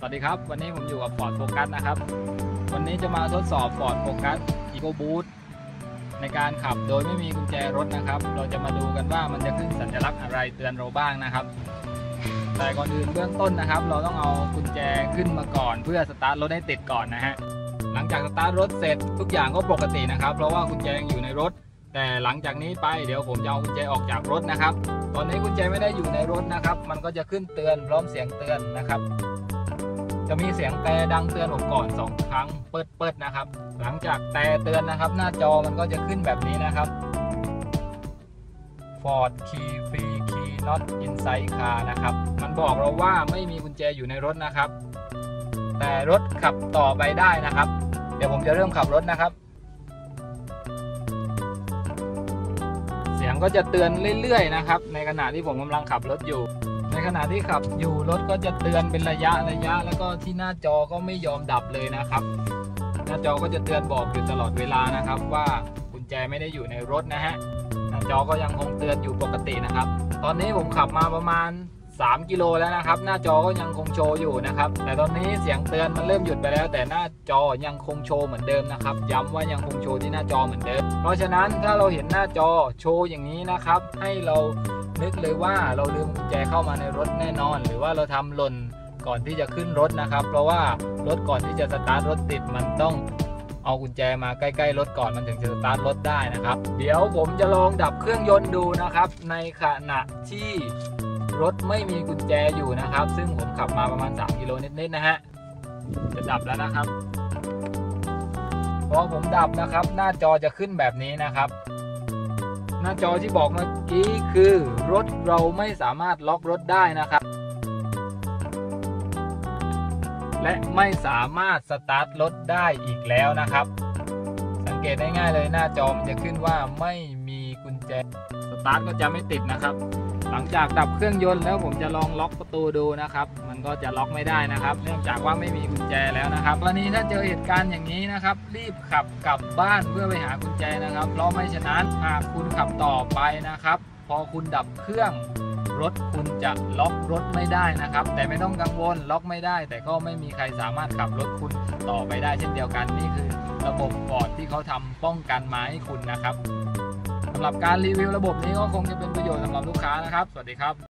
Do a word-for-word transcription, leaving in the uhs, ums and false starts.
สวัสดีครับวันนี้ผมอยู่กับ Ford Focus นะครับวันนี้จะมาทดสอบ Ford Focus EcoBoost ในการขับโดยไม่มีกุญแจรถนะครับเราจะมาดูกันว่ามันจะขึ้นสัญลักษณ์อะไรเตือนเราบ้างนะครับแต่ก่อนอื่นเบื้องต้นนะครับเราต้องเอากุญแจขึ้นมาก่อนเพื่อสตาร์ทรถให้ติดก่อนนะฮะหลังจากสตาร์ทรถเสร็จทุกอย่างก็ปกตินะครับเพราะว่ากุญแจยังอยู่ในรถแต่หลังจากนี้ไปเดี๋ยวผมจะเอากุญแจออกจากรถนะครับตอนนี้กุญแจไม่ได้อยู่ในรถนะครับมันก็จะขึ้นเตือนพร้อมเสียงเตือนนะครับจะมีเสียงแต่ดังเตือนผมก่อนสองครั้งเปิดเปิดนะครับหลังจากแต่เตือนนะครับหน้าจอมันก็จะขึ้นแบบนี้นะครับ Ford Key Free Key Not Inside Car นะครับมันบอกเราว่าไม่มีกุญแจอยู่ในรถนะครับแต่รถขับต่อไปได้นะครับเดี๋ยวผมจะเริ่มขับรถนะครับเสียงก็จะเตือนเรื่อยๆนะครับในขณะที่ผมกำลังขับรถอยู่ในขณะที่ขับอยู่รถก็จะเตือนเป็นระยะระยะแล้วก็ที่หน้าจอก็ไม่ยอมดับเลยนะครับหน้าจอก็จะเตือนบอกอยู่ตลอดเวลานะครับว่ากุญแจไม่ได้อยู่ในรถนะฮะหน้าจอก็ยังคงเตือนอยู่ปกตินะครับตอนนี้ผมขับมาประมาณสามกิโลแล้วนะครับหน้าจอก็ยังคงโชว์อยู่นะครับแต่ตอนนี้เสียงเตือนมันเริ่มหยุดไปแล้วแต่หน้าจอยังคงโชว์เหมือนเดิมนะครับย้ำว่ายังคงโชว์ที่หน้าจอเหมือนเดิมเพราะฉะนั้นถ้าเราเห็นหน้าจอโชว์อย่างนี้นะครับให้เรานึกเลยว่าเราลืมกุญแจเข้ามาในรถแน่นอนหรือว่าเราทำหล่นก่อนที่จะขึ้นรถนะครับเพราะว่ารถก่อนที่จะสตาร์ทรถติดมันต้องเอากุญแจมาใกล้ๆรถก่อนมันถึงจะสตาร์ทรถได้นะครับเดี๋ยวผมจะลองดับเครื่องยนต์ดูนะครับในขณะที่รถไม่มีกุญแจอยู่นะครับซึ่งผมขับมาประมาณสามกิโลนิดๆนะฮะจะดับแล้วนะครับพอผมดับนะครับหน้าจอจะขึ้นแบบนี้นะครับหน้าจอที่บอกเมื่อกี้คือรถเราไม่สามารถล็อกรถได้นะครับและไม่สามารถสตาร์ทรถได้อีกแล้วนะครับสังเกตง่ายๆเลยหน้าจอมันจะขึ้นว่าไม่มีกุญแจสตาร์ทก็จะไม่ติดนะครับหลังจากดับเครื่องยนต์แล้วผมจะลองล็อกประตูดูนะครับมันก็จะล็อกไม่ได้นะครับเนื่องจากว่าไม่มีกุญแจแล้วนะครับวันนี้ถ้าเจอเหตุการณ์อย่างนี้นะครับรีบขับกลับบ้านเพื่อไปหากุญแจนะครับเพราะไม่ฉะนั้นหากคุณขับต่อไปนะครับพอคุณดับเครื่องรถคุณจะล็อกรถไม่ได้นะครับแต่ไม่ต้องกังวลล็อกไม่ได้แต่ก็ไม่มีใครสามารถขับรถคุณต่อไปได้เช่นเดียวกันนี่คือระบบฟอร์ดที่เขาทำป้องกันมาให้คุณนะครับสำหรับการรีวิวระบบนี้ก็คงจะเป็นประโยชน์สำหรับลูกค้านะครับสวัสดีครับ